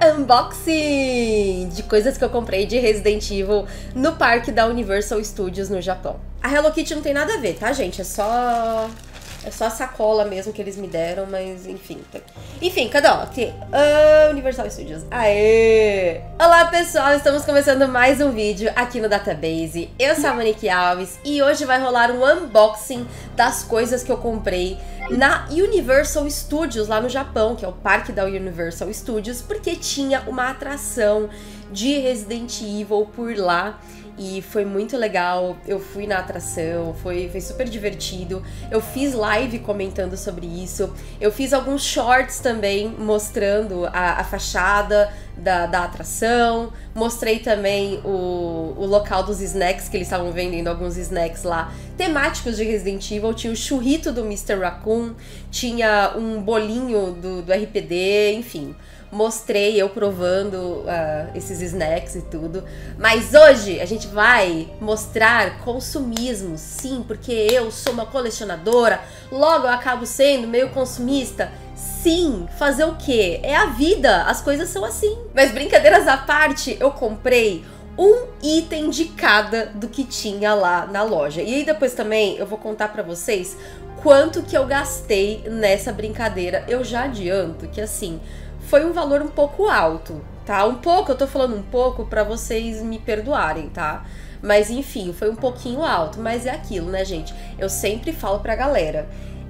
Unboxing de coisas que eu comprei de Resident Evil no parque da Universal Studios no Japão. A Hello Kitty não tem nada a ver, tá, gente? É só a sacola mesmo que eles me deram, mas enfim. Enfim, cadê? Ó, aqui. Universal Studios. Aê! Olá, pessoal! Estamos começando mais um vídeo aqui no Database. Eu sou a Monique Alves e hoje vai rolar um unboxing das coisas que eu comprei na Universal Studios, lá no Japão, que é o parque da Universal Studios, porque tinha uma atração de Resident Evil por lá. E foi muito legal, eu fui na atração, foi super divertido. Eu fiz live comentando sobre isso. Eu fiz alguns shorts também mostrando a fachada da atração. Mostrei também o local dos snacks, que eles estavam vendendo alguns snacks lá temáticos de Resident Evil. Tinha o churrito do Mr. Raccoon, tinha um bolinho do RPD, enfim. Mostrei eu provando esses snacks e tudo. Mas hoje a gente vai mostrar consumismo, sim, porque eu sou uma colecionadora, logo eu acabo sendo meio consumista. Sim, fazer o quê? É a vida, as coisas são assim. Mas brincadeiras à parte, eu comprei um item de cada do que tinha lá na loja. E aí depois também eu vou contar pra vocês quanto que eu gastei nessa brincadeira. Eu já adianto que assim, foi um valor um pouco alto, tá? Um pouco, eu tô falando um pouco pra vocês me perdoarem, tá? Mas enfim, foi um pouquinho alto, mas é aquilo, né, gente? Eu sempre falo pra galera,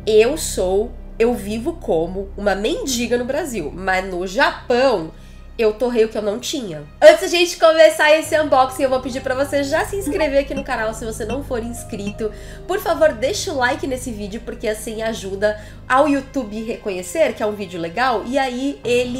eu vivo como uma mendiga no Brasil, mas no Japão eu torrei o que eu não tinha. Antes da gente começar esse unboxing, eu vou pedir pra você já se inscrever aqui no canal se você não for inscrito. Por favor, deixa o like nesse vídeo, porque assim ajuda ao YouTube reconhecer que é um vídeo legal, e aí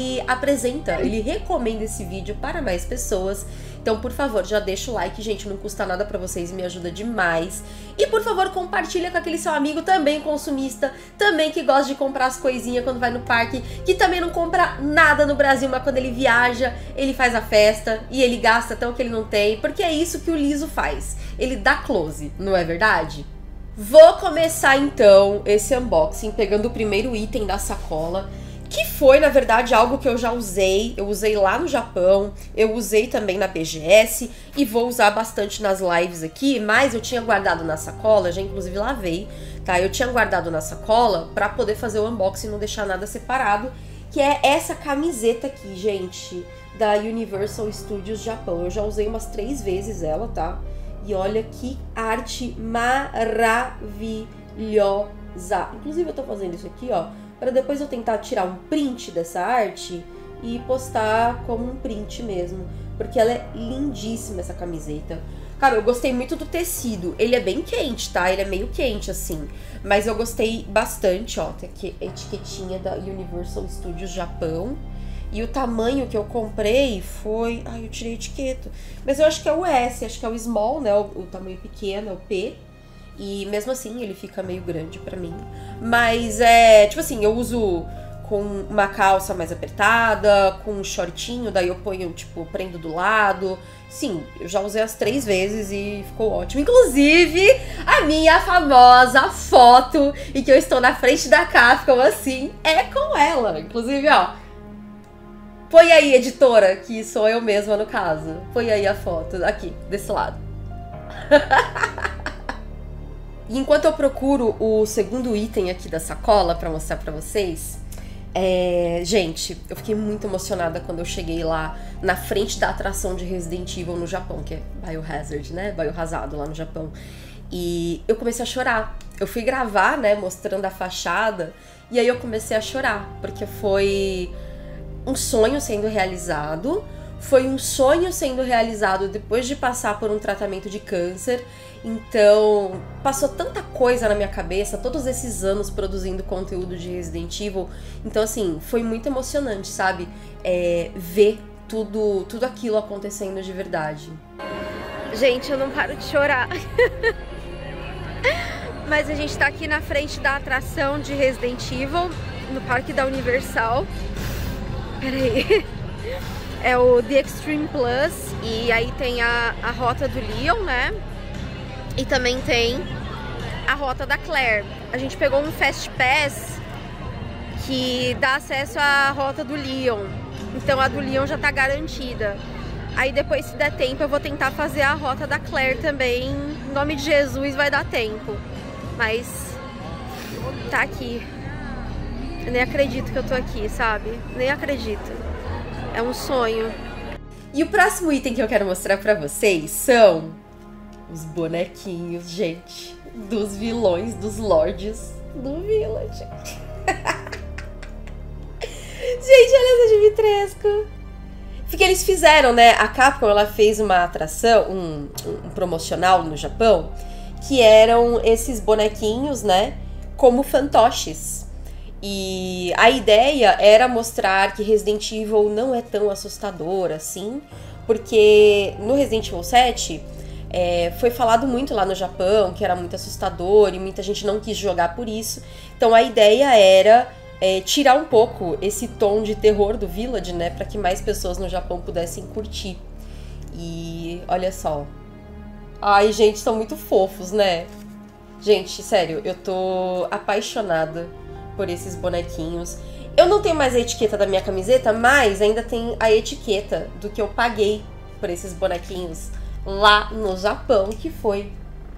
ele recomenda esse vídeo para mais pessoas. Então, por favor, já deixa o like, gente, não custa nada pra vocês, me ajuda demais. E, por favor, compartilha com aquele seu amigo também consumista, também que gosta de comprar as coisinhas quando vai no parque, que também não compra nada no Brasil, mas quando ele viaja, ele faz a festa e ele gasta até o que ele não tem, porque é isso que o Liso faz. Ele dá close, não é verdade? Vou começar, então, esse unboxing pegando o primeiro item da sacola, que foi, na verdade, algo que eu já usei. Eu usei lá no Japão, eu usei também na BGS e vou usar bastante nas lives aqui, mas eu tinha guardado na sacola, já inclusive lavei, tá? Eu tinha guardado na sacola pra poder fazer o unboxing e não deixar nada separado, que é essa camiseta aqui, gente, da Universal Studios Japão. Eu já usei umas 3 vezes ela, tá? E olha que arte maravilhosa. Inclusive eu tô fazendo isso aqui, ó, para depois eu tentar tirar um print dessa arte e postar como um print mesmo, porque ela é lindíssima, essa camiseta. Cara, eu gostei muito do tecido, ele é bem quente, tá? Ele é meio quente, assim, mas eu gostei bastante, ó, tem aqui a etiquetinha da Universal Studios Japão, e o tamanho que eu comprei foi... Ai, eu tirei a etiqueta, mas eu acho que é o S, acho que é o small, né, o tamanho pequeno, é o P. E mesmo assim ele fica meio grande pra mim. Mas é, tipo assim, eu uso com uma calça mais apertada, com um shortinho, daí eu ponho, tipo, prendo do lado. Sim, eu já usei as 3 vezes e ficou ótimo. Inclusive, a minha famosa foto, e que eu estou na frente da Capcom, assim, é com ela. Inclusive, ó, põe aí, editora, que sou eu mesma no caso. Põe aí a foto, aqui, desse lado. E enquanto eu procuro o segundo item aqui da sacola pra mostrar pra vocês, gente, eu fiquei muito emocionada quando eu cheguei lá na frente da atração de Resident Evil no Japão, que é Biohazard, né? Biohazard lá no Japão. E eu comecei a chorar. Eu fui gravar, né, mostrando a fachada, e aí eu comecei a chorar, porque foi um sonho sendo realizado. Foi um sonho sendo realizado depois de passar por um tratamento de câncer. Então, passou tanta coisa na minha cabeça, todos esses anos produzindo conteúdo de Resident Evil. Então, assim, foi muito emocionante, sabe? Ver tudo aquilo acontecendo de verdade. Gente, eu não paro de chorar. Mas a gente tá aqui na frente da atração de Resident Evil, no parque da Universal. Peraí. É o The Extreme Plus, e aí tem a rota do Leon, né? E também tem a rota da Claire. A gente pegou um Fast Pass que dá acesso à rota do Leon. Então a do Leon já tá garantida. Aí depois, se der tempo, eu vou tentar fazer a rota da Claire também. Em nome de Jesus, vai dar tempo. Mas tá aqui. Eu nem acredito que eu tô aqui, sabe? Nem acredito. É um sonho. E o próximo item que eu quero mostrar pra vocês são os bonequinhos, gente, dos vilões, dos lords do Village. Gente, olha essa Dimitrescu. Porque eles fizeram, né? A Capcom, ela fez uma atração, um promocional no Japão, que eram esses bonequinhos, né? Como fantoches. E a ideia era mostrar que Resident Evil não é tão assustador assim, porque no Resident Evil 7 foi falado muito lá no Japão que era muito assustador e muita gente não quis jogar por isso. Então a ideia era tirar um pouco esse tom de terror do Village, né, para que mais pessoas no Japão pudessem curtir. E olha só. Ai, gente, são muito fofos, né? Gente, sério, eu tô apaixonada por esses bonequinhos. Eu não tenho mais a etiqueta da minha camiseta, mas ainda tem a etiqueta do que eu paguei por esses bonequinhos lá no Japão, que foi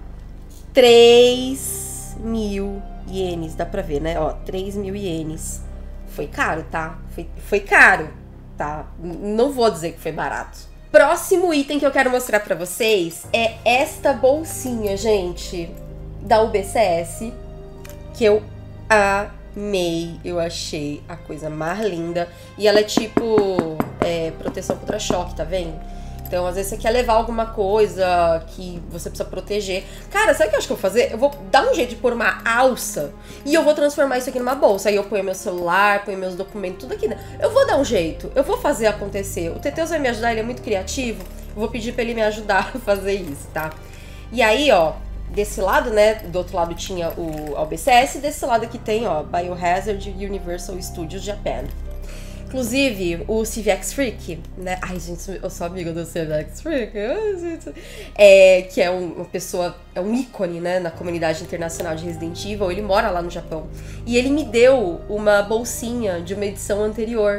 3.000 ienes, dá pra ver, né? Ó, 3.000 ienes. Foi caro, tá? Foi caro, tá? Não vou dizer que foi barato. Próximo item que eu quero mostrar pra vocês é esta bolsinha, gente, da UBCS, que eu amei, eu achei a coisa mais linda. E ela é tipo proteção contra choque, tá vendo? Então, às vezes você quer levar alguma coisa que você precisa proteger. Cara, sabe o que eu acho que eu vou fazer? Eu vou dar um jeito de pôr uma alça e eu vou transformar isso aqui numa bolsa. Aí eu ponho meu celular, ponho meus documentos, tudo aqui. Eu vou dar um jeito, eu vou fazer acontecer. O Teteus vai me ajudar, ele é muito criativo. Eu vou pedir pra ele me ajudar a fazer isso, tá? E aí, ó, desse lado, né, do outro lado tinha o OBCS, desse lado aqui tem, ó, Biohazard Universal Studios Japan. Inclusive, o CVX Freak, né? Ai, gente, eu sou amiga do CVX Freak. Ai, gente. Que é uma pessoa, é um ícone, né, na comunidade internacional de Resident Evil. Ele mora lá no Japão. E ele me deu uma bolsinha de uma edição anterior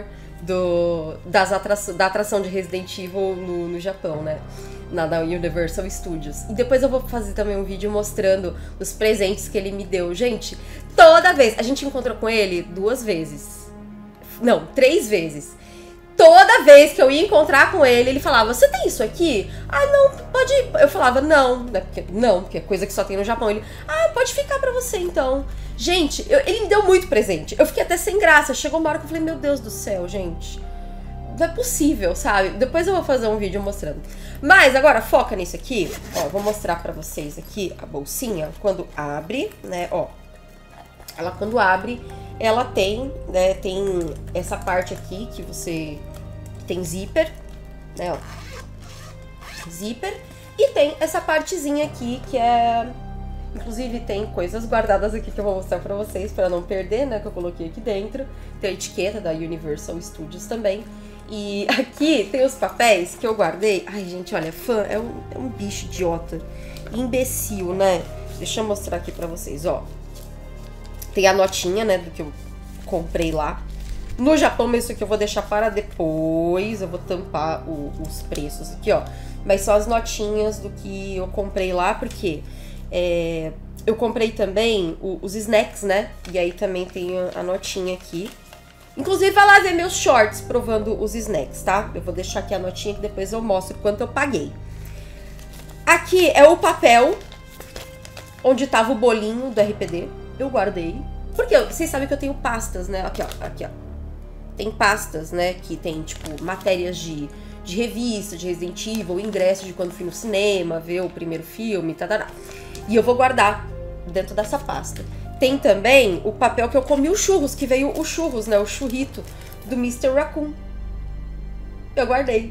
da atração de Resident Evil no Japão, né? Da Universal Studios. E depois eu vou fazer também um vídeo mostrando os presentes que ele me deu. Gente, toda vez, a gente encontrou com ele 2 vezes. Não, 3 vezes. Toda vez que eu ia encontrar com ele, ele falava, você tem isso aqui? Ah, não, pode ir. Eu falava, não, né? Porque é coisa que só tem no Japão. Ele, pode ficar pra você então. Gente, ele me deu muito presente. Eu fiquei até sem graça. Chegou uma hora que eu falei, meu Deus do céu, gente. Não é possível, sabe? Depois eu vou fazer um vídeo mostrando. Mas agora, foca nisso aqui. Ó, vou mostrar pra vocês aqui a bolsinha. Quando abre, né, ó. Ela quando abre, ela tem, né, tem essa parte aqui que você tem zíper, né, ó. Zíper. E tem essa partezinha aqui que é... Inclusive tem coisas guardadas aqui que eu vou mostrar pra vocês, pra não perder, né, que eu coloquei aqui dentro. Tem a etiqueta da Universal Studios também. E aqui tem os papéis que eu guardei. Ai, gente, olha, fã é um bicho idiota. Imbecil, né? Deixa eu mostrar aqui pra vocês, ó. Tem a notinha, né, do que eu comprei lá. No Japão, mas isso aqui eu vou deixar para depois. Eu vou tampar os preços aqui, ó. Mas só as notinhas do que eu comprei lá, porque eu comprei também os snacks, né? E aí também tem a notinha aqui. Inclusive, vai lá ver meus shorts provando os snacks, tá? Eu vou deixar aqui a notinha que depois eu mostro quanto eu paguei. Aqui é o papel onde tava o bolinho do RPD. Eu guardei. Porque vocês sabem que eu tenho pastas, né? Aqui, ó. Aqui, ó. Tem pastas, né? Que tem, tipo, matérias de revista, de Resident Evil, ingresso de quando fui no cinema, ver o primeiro filme, tá. E eu vou guardar dentro dessa pasta. Tem também o papel que eu comi os churros, que veio os churros, né? O churrito do Mr. Raccoon. Eu guardei.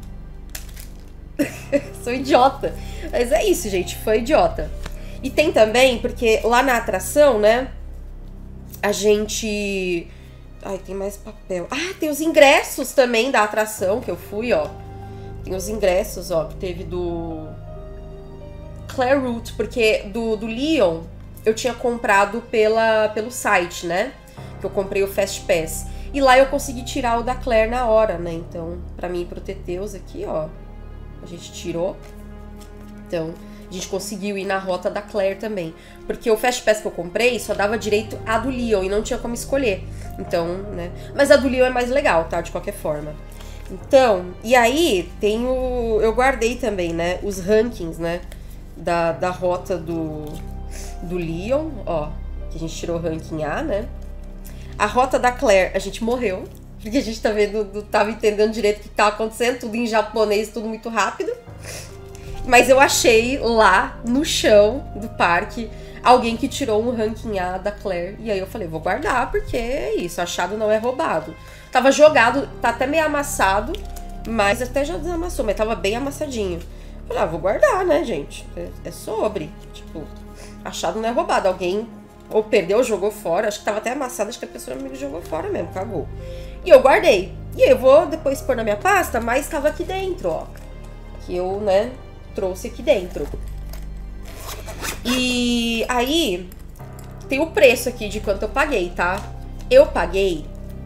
Sou idiota. Mas é isso, gente. Foi idiota. E tem também, porque lá na atração, né? A gente... Ai, tem mais papel. Ah, tem os ingressos também da atração que eu fui, ó. Tem os ingressos, ó, que teve do Claire Root, porque do Leon eu tinha comprado pelo site, né? Que eu comprei o Fast Pass. E lá eu consegui tirar o da Claire na hora, né? Então, pra mim e pro Teteus aqui, ó, a gente tirou. Então, a gente conseguiu ir na rota da Claire também. Porque o Fast Pass que eu comprei só dava direito a do Leon e não tinha como escolher. Então, né? Mas a do Leon é mais legal, tá? De qualquer forma. Então, e aí tem o... Eu guardei também, né? Os rankings, né? Da rota do Leon, ó. Que a gente tirou o ranking A, né? A rota da Claire, a gente morreu. Porque a gente tá vendo, tava entendendo direito o que tava acontecendo. Tudo em japonês, tudo muito rápido. Mas eu achei lá no chão do parque alguém que tirou um ranking A da Claire. E aí eu falei, vou guardar, porque é isso, achado não é roubado. Tava jogado, tá até meio amassado, mas até já desamassou, mas tava bem amassadinho. Falei, vou guardar, né, gente? É sobre. Tipo, achado não é roubado. Alguém ou perdeu ou jogou fora. Acho que tava até amassado, acho que a pessoa me jogou fora mesmo, cagou. E eu guardei. E aí eu vou depois pôr na minha pasta, mas tava aqui dentro, ó. Que eu, né, trouxe aqui dentro. E aí tem o preço aqui de quanto eu paguei, tá? Eu paguei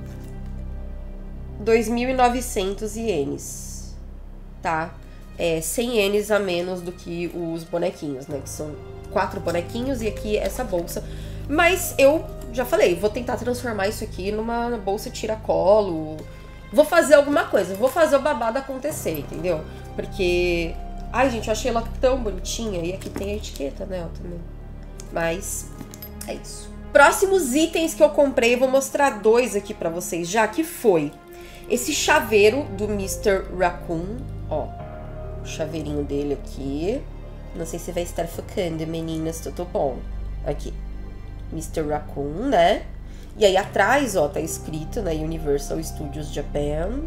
2.900 ienes, tá? 100 ienes a menos do que os bonequinhos, né? Que são 4 bonequinhos e aqui essa bolsa. Mas eu já falei, vou tentar transformar isso aqui numa bolsa tiracolo. Vou fazer alguma coisa, vou fazer o babado acontecer, entendeu? Porque... Ai, gente, eu achei ela tão bonitinha. E aqui tem a etiqueta, né, ó, também. Mas é isso. Próximos itens que eu comprei, eu vou mostrar 2 aqui pra vocês já, que foi esse chaveiro do Mr. Raccoon. Ó, o chaveirinho dele aqui. Não sei se vai estar focando, meninas, tudo bom. Aqui, Mr. Raccoon, né? E aí atrás, ó, tá escrito, né, Universal Studios Japan.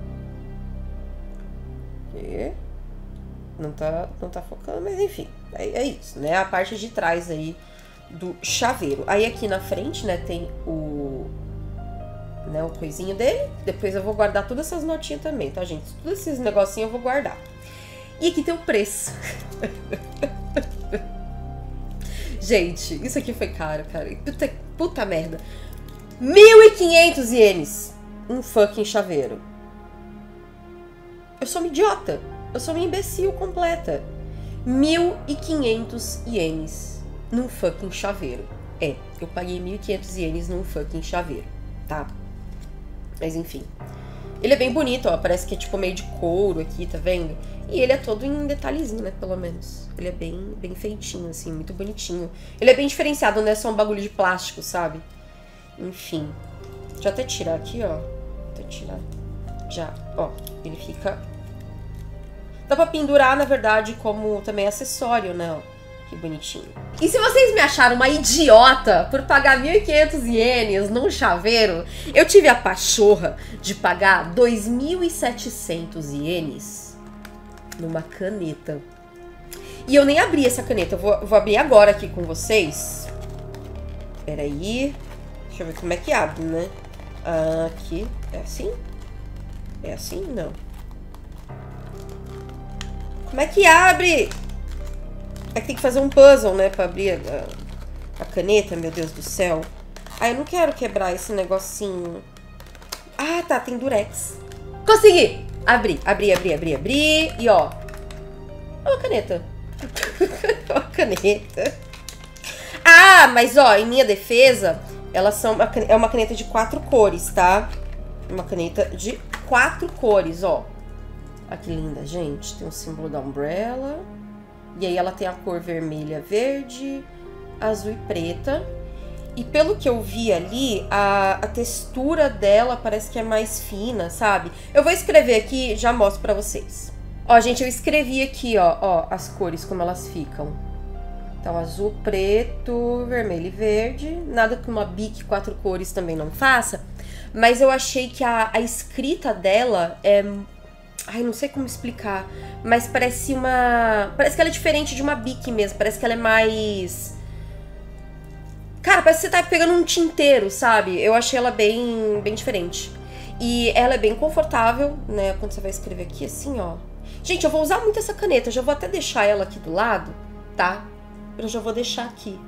Aqui. Não tá focando, mas enfim, é isso, né? A parte de trás aí do chaveiro. Aí aqui na frente, né, tem o coisinho dele. Depois eu vou guardar todas essas notinhas também, tá, gente? Todos esses negocinhos eu vou guardar. E aqui tem o preço. Gente, isso aqui foi caro, cara. Puta merda. 1.500 ienes. Um fucking chaveiro. Eu sou uma idiota. Eu sou uma imbecil completa. 1.500 ienes num fucking chaveiro. Eu paguei 1.500 ienes num fucking chaveiro, tá? Mas enfim. Ele é bem bonito, ó. Parece que é tipo meio de couro aqui, tá vendo? E ele é todo em detalhezinho, né? Pelo menos. Ele é bem feitinho, assim, muito bonitinho. Ele é bem diferenciado, não é só um bagulho de plástico, sabe? Enfim. Deixa eu até tirar aqui, ó. Até tirar. Já, ó. Ele fica... Dá pra pendurar, na verdade, como também acessório, né? Ó, que bonitinho. E se vocês me acharam uma idiota por pagar 1.500 ienes num chaveiro, eu tive a pachorra de pagar 2.700 ienes numa caneta. E eu nem abri essa caneta. Eu vou abrir agora aqui com vocês. Peraí. Deixa eu ver como é que abre, né? Aqui. É assim? É assim? Não. Como é que abre? É que tem que fazer um puzzle, né? Pra abrir a caneta, meu Deus do céu. Ah, eu não quero quebrar esse negocinho. Ah, tá, tem durex. Consegui! Abri. E ó. É uma caneta. É uma caneta. Ah, mas ó, em minha defesa, elas são é uma caneta de 4 cores, tá? Uma caneta de 4 cores, ó. Olha que linda, gente. Tem o símbolo da Umbrella. E aí ela tem a cor vermelha, verde, azul e preta. E pelo que eu vi ali, a textura dela parece que é mais fina, sabe? Eu vou escrever aqui e já mostro pra vocês. Ó, gente, eu escrevi aqui, ó, as cores, como elas ficam. Então, azul, preto, vermelho e verde. Nada que uma Bic 4 cores também não faça. Mas eu achei que a escrita dela é... Ai, não sei como explicar, mas parece uma... Parece que ela é diferente de uma Bic mesmo, parece que ela é mais... Cara, parece que você tá pegando um tinteiro, sabe? Eu achei ela bem diferente. E ela é bem confortável, né, quando você vai escrever aqui, assim, ó. Gente, eu vou usar muito essa caneta, eu já vou até deixar ela aqui do lado, tá? Eu já vou deixar aqui,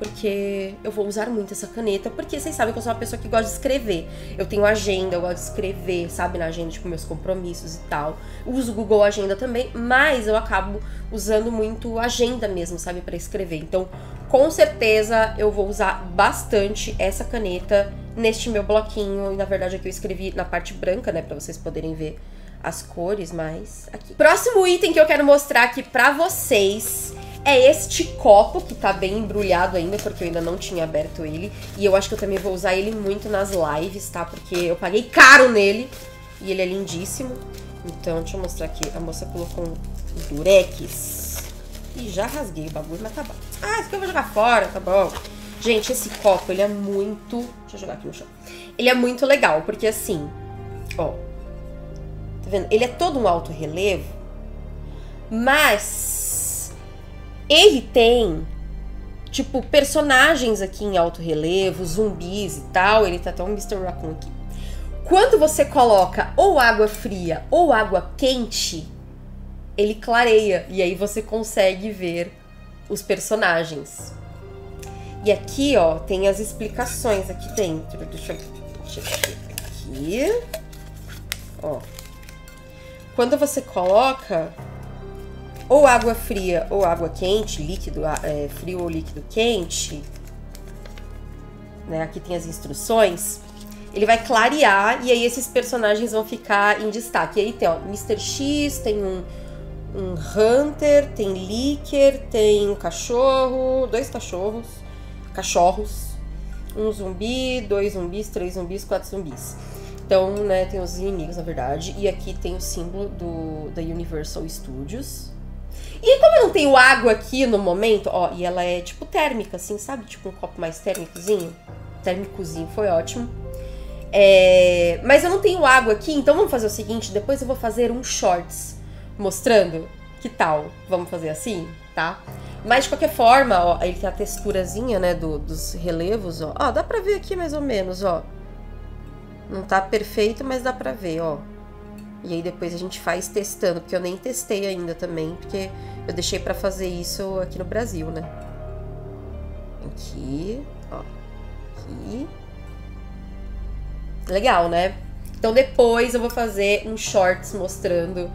porque eu vou usar muito essa caneta, porque vocês sabem que eu sou uma pessoa que gosta de escrever. Eu tenho agenda, eu gosto de escrever, sabe, na agenda, tipo, meus compromissos e tal. Uso o Google Agenda também, mas eu acabo usando muito agenda mesmo, sabe, pra escrever. Então, com certeza, eu vou usar bastante essa caneta neste meu bloquinho. E, na verdade, aqui eu escrevi na parte branca, né, pra vocês poderem ver as cores, mas aqui. Próximo item que eu quero mostrar aqui pra vocês é este copo, que tá bem embrulhado ainda, porque eu ainda não tinha aberto ele. E eu acho que eu também vou usar ele muito nas lives, tá? Porque eu paguei caro nele e ele é lindíssimo. Então, deixa eu mostrar aqui. A moça colocou um durex. E já rasguei o bagulho, mas tá bom. Ah, esse aqui eu vou jogar fora, tá bom. Gente, esse copo, ele é muito... Deixa eu jogar aqui no chão. Ele é muito legal, porque assim, ó... Tá vendo? Ele é todo um alto relevo, mas ele tem, tipo, personagens aqui em alto relevo, zumbis e tal. Ele tá até um Mr. Raccoon aqui. Quando você coloca ou água fria ou água quente, ele clareia. E aí você consegue ver os personagens. E aqui, ó, tem as explicações aqui dentro. Deixa eu ver aqui. Ó. Quando você coloca ou água fria ou água quente, líquido, frio ou líquido quente, né? Aqui tem as instruções. Ele vai clarear e aí esses personagens vão ficar em destaque. E aí tem, ó, Mr. X, tem um Hunter, tem Licker, tem um cachorro, dois cachorros, um zumbi, 2 zumbis, 3 zumbis, 4 zumbis. Então, né, tem os inimigos, na verdade. E aqui tem o símbolo da Universal Studios. E como eu não tenho água aqui no momento, ó, e ela é tipo térmica, assim, sabe? Tipo um copo mais térmicozinho. Térmicozinho, foi ótimo. Mas eu não tenho água aqui, então vamos fazer o seguinte, depois eu vou fazer um shorts mostrando. Que tal? Vamos fazer assim, tá? Mas de qualquer forma, ó, ele tem a texturazinha, né, dos relevos, ó. Ó, dá pra ver aqui mais ou menos, ó. Não tá perfeito, mas dá pra ver, ó. E aí depois a gente faz testando, porque eu nem testei ainda também, porque eu deixei pra fazer isso aqui no Brasil, né? Aqui, ó. Aqui. Legal, né? Então depois eu vou fazer um shorts mostrando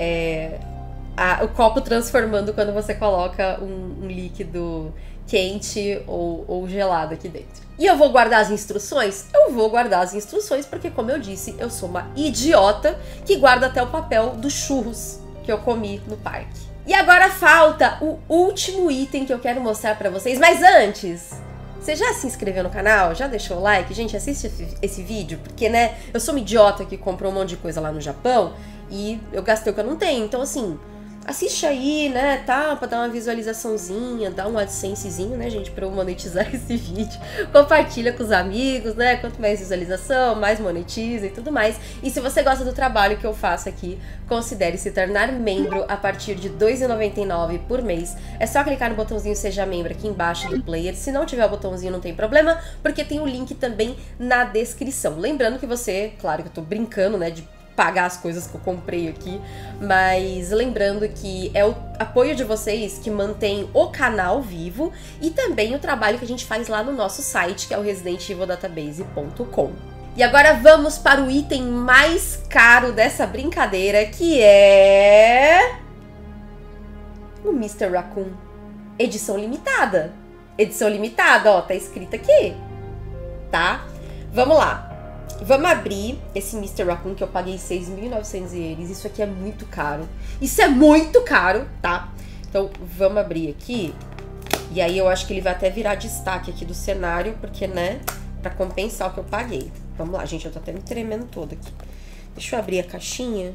o copo transformando quando você coloca um líquido quente ou gelado aqui dentro. E eu vou guardar as instruções? Eu vou guardar as instruções porque, como eu disse, eu sou uma idiota que guarda até o papel dos churros que eu comi no parque. E agora falta o último item que eu quero mostrar pra vocês, mas antes... Você já se inscreveu no canal? Já deixou o like? Gente, assiste esse vídeo, porque, né, eu sou uma idiota que comprou um monte de coisa lá no Japão e eu gastei o que eu não tenho. Então, assim, assiste aí, né, tá, pra dar uma visualizaçãozinha, dar um AdSensezinho, né, gente, pra eu monetizar esse vídeo. Compartilha com os amigos, né, quanto mais visualização, mais monetiza e tudo mais. E se você gosta do trabalho que eu faço aqui, considere se tornar membro a partir de R$ 2,99 por mês. É só clicar no botãozinho Seja Membro aqui embaixo do player. Se não tiver o botãozinho, não tem problema, porque tem o link também na descrição. Lembrando que você, claro que eu tô brincando, né, de pagar as coisas que eu comprei aqui, mas lembrando que é o apoio de vocês que mantém o canal vivo e também o trabalho que a gente faz lá no nosso site, que é o residentevildatabase.com. E agora vamos para o item mais caro dessa brincadeira, que é o Mr. Raccoon edição limitada. Edição limitada, ó, tá escrito aqui, tá? Vamos lá. Vamos abrir esse Mr. Raccoon que eu paguei 6.900 ienes. Isso aqui é muito caro. Isso é muito caro, tá? Então, vamos abrir aqui. E aí eu acho que ele vai até virar destaque aqui do cenário, porque, né, pra compensar o que eu paguei. Vamos lá, gente, eu tô até me tremendo toda aqui. Deixa eu abrir a caixinha.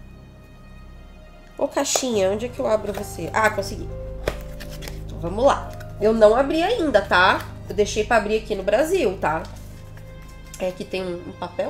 Ô, caixinha, onde é que eu abro você? Ah, consegui. Então, vamos lá. Eu não abri ainda, tá? Eu deixei pra abrir aqui no Brasil, tá? Aqui tem um papel.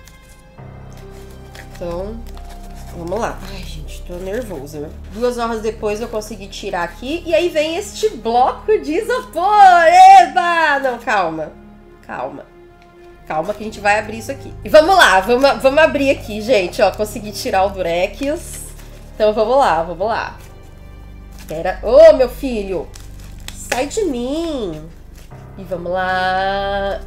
Então, vamos lá. Ai, gente, tô nervosa. 2 horas depois eu consegui tirar aqui. E aí vem este bloco de isopor. Eba! Não, calma. Calma. Calma que a gente vai abrir isso aqui. E vamos lá, vamos abrir aqui, gente. Ó, consegui tirar o durex. Então, vamos lá, vamos lá. Pera. Ô, meu filho! Sai de mim! E vamos lá.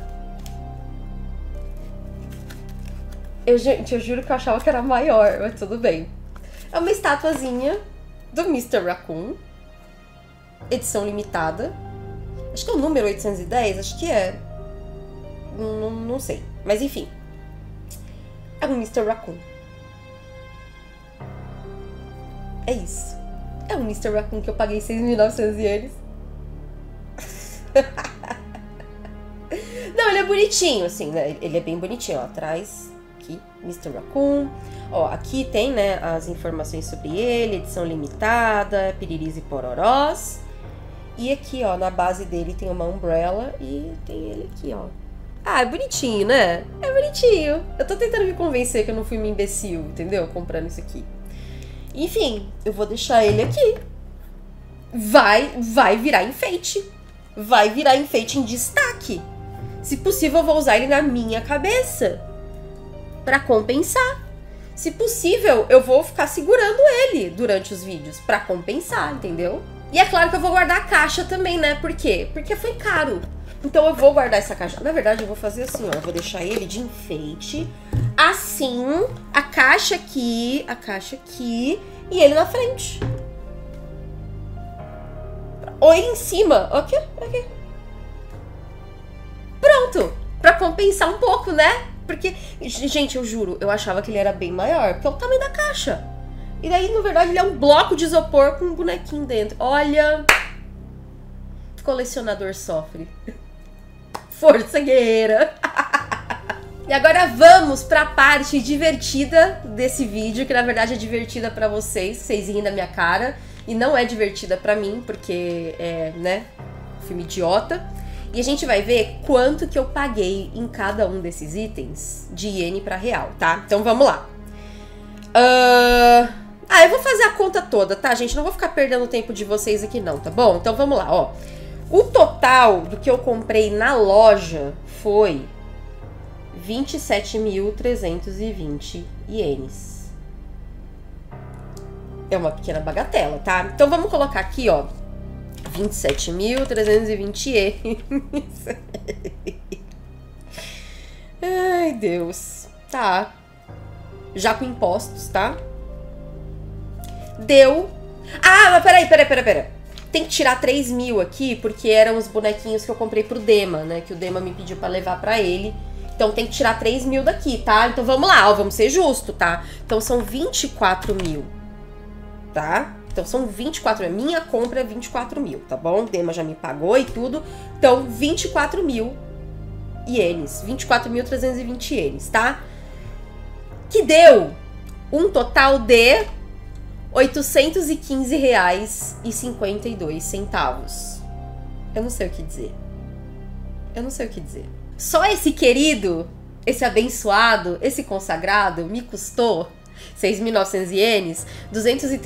Gente, eu juro que eu achava que era maior, mas tudo bem. É uma estatuazinha do Mr. Raccoon. Edição limitada. Acho que é o número 810, acho que é. Não sei. Mas enfim. É um Mr. Raccoon. É isso. É um Mr. Raccoon que eu paguei 6.900 ienes. Não, ele é bonitinho, assim, né? Ele é bem bonitinho, ó. Atrás, aqui, Mr. Raccoon. Ó, aqui tem, né, as informações sobre ele, edição limitada, piriris e pororós. E aqui, ó, na base dele tem uma umbrella e tem ele aqui, ó. Ah, é bonitinho, né? É bonitinho. Eu tô tentando me convencer que eu não fui uma imbecil, entendeu? Comprando isso aqui. Enfim, eu vou deixar ele aqui. Vai virar enfeite. Vai virar enfeite em destaque. Se possível, eu vou usar ele na minha cabeça. Pra compensar. Se possível, eu vou ficar segurando ele durante os vídeos. Pra compensar, entendeu? E é claro que eu vou guardar a caixa também, né? Por quê? Porque foi caro. Então eu vou guardar essa caixa. Na verdade, eu vou fazer assim, ó. Eu vou deixar ele de enfeite. Assim, a caixa aqui e ele na frente. Ou em cima. Ok. Pronto. Pra compensar um pouco, né? Porque, gente, eu juro, eu achava que ele era bem maior. Porque é o tamanho da caixa. E daí, na verdade, ele é um bloco de isopor com um bonequinho dentro. Olha... Colecionador sofre. Força guerreira. E agora vamos pra parte divertida desse vídeo, que na verdade é divertida pra vocês riem da minha cara. E não é divertida pra mim, porque é, né, filme idiota. E a gente vai ver quanto que eu paguei em cada um desses itens de iene pra real, tá? Então vamos lá. Eu vou fazer a conta toda, tá, gente? Não vou ficar perdendo o tempo de vocês aqui não, tá bom? Então vamos lá, ó. O total do que eu comprei na loja foi 27.320 ienes. É uma pequena bagatela, tá? Então vamos colocar aqui, ó, 27.320 ienes. Ai, Deus. Tá. Já com impostos, tá? Deu... Ah, mas peraí. Tem que tirar 3.000 aqui, porque eram os bonequinhos que eu comprei pro Dema, né? Que o Dema me pediu pra levar pra ele. Então tem que tirar 3.000 daqui, tá? Então vamos lá, ó, vamos ser justos, tá? Então são 24.000, tá? Então são 24.000. Minha compra é 24.000, tá bom? O Dema já me pagou e tudo. Então 24.000 ienes. 24.320 ienes, tá? Que deu um total de... R$ 815,52. Eu não sei o que dizer. Só esse querido, esse abençoado, esse consagrado me custou 6.900 ienes, R$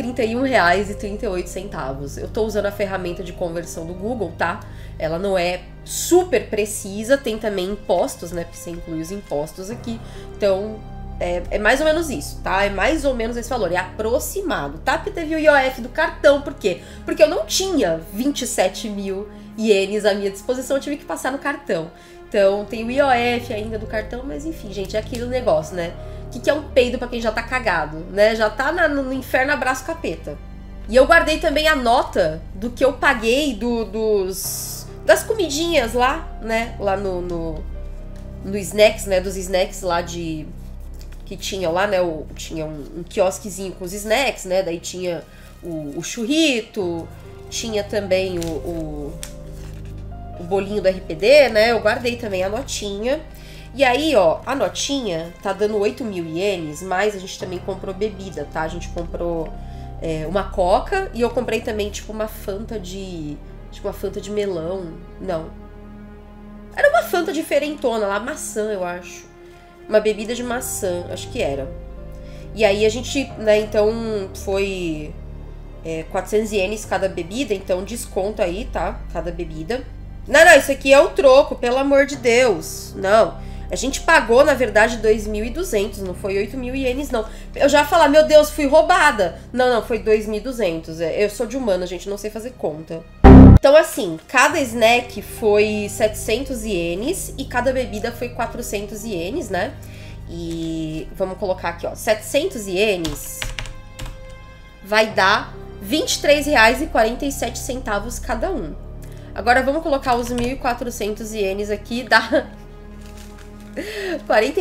231,38. Eu tô usando a ferramenta de conversão do Google, tá? Ela não é super precisa, tem também impostos, né? Porque você inclui os impostos aqui. Então... É mais ou menos isso, tá? É mais ou menos esse valor, é aproximado, tá? Porque teve o IOF do cartão, por quê? Porque eu não tinha 27.000 ienes à minha disposição, eu tive que passar no cartão. Então tem o IOF ainda do cartão, mas enfim, gente, é aquele negócio, né? O que é um peido pra quem já tá cagado, né? Já tá no inferno, abraço capeta. E eu guardei também a nota do que eu paguei das comidinhas lá, né? Lá no snacks, né? Dos snacks lá de... que tinha lá, né, tinha um quiosquezinho com os snacks, né, daí tinha o churrito, tinha também o bolinho do RPD, né, eu guardei também a notinha. E aí, ó, a notinha tá dando 8.000 ienes, mas a gente também comprou bebida, tá? A gente comprou uma coca e eu comprei também, tipo, uma Fanta de melão, não. Era uma Fanta diferentona lá, maçã, eu acho. Uma bebida de maçã, acho que era. E aí a gente, né, então foi 400 ienes cada bebida, então desconto aí, tá? Cada bebida. Não, isso aqui é o troco, pelo amor de Deus. Não, a gente pagou, na verdade, 2.200, não foi 8.000 ienes, não. Eu já ia falar, meu Deus, fui roubada. Não, foi 2.200. Eu sou de humana, gente, não sei fazer conta. Então, assim, cada snack foi 700 ienes e cada bebida foi 400 ienes, né? E vamos colocar aqui, ó, 700 ienes vai dar R$ 23,47 cada um. Agora vamos colocar os 1.400 ienes aqui, dá R$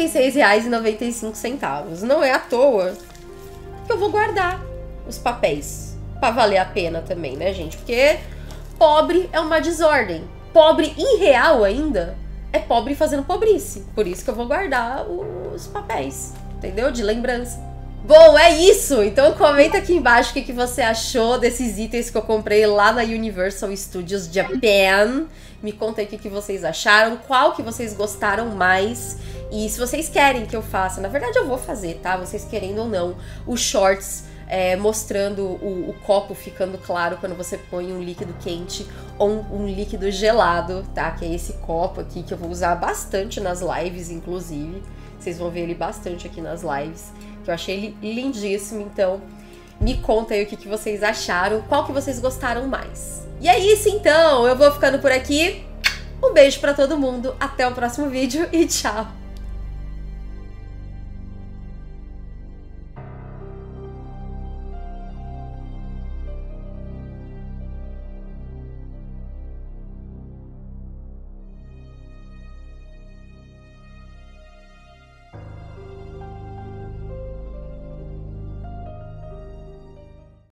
46,95. Não é à toa que eu vou guardar os papéis pra valer a pena também, né, gente? Porque pobre é uma desordem. Pobre em real ainda é pobre fazendo pobrice. Por isso que eu vou guardar os papéis, entendeu? De lembrança. Bom, é isso! Então comenta aqui embaixo o que você achou desses itens que eu comprei lá na Universal Studios Japan. Me conta aí o que vocês acharam, qual que vocês gostaram mais. E se vocês querem que eu faça, na verdade eu vou fazer, tá? Vocês querendo ou não, os shorts mostrando o copo ficando claro quando você põe um líquido quente ou um líquido gelado, tá? Que é esse copo aqui que eu vou usar bastante nas lives, inclusive. Vocês vão ver ele bastante aqui nas lives, que eu achei ele lindíssimo. Então, me conta aí o que vocês acharam, qual que vocês gostaram mais. E é isso então, eu vou ficando por aqui. Um beijo pra todo mundo, até o próximo vídeo e tchau!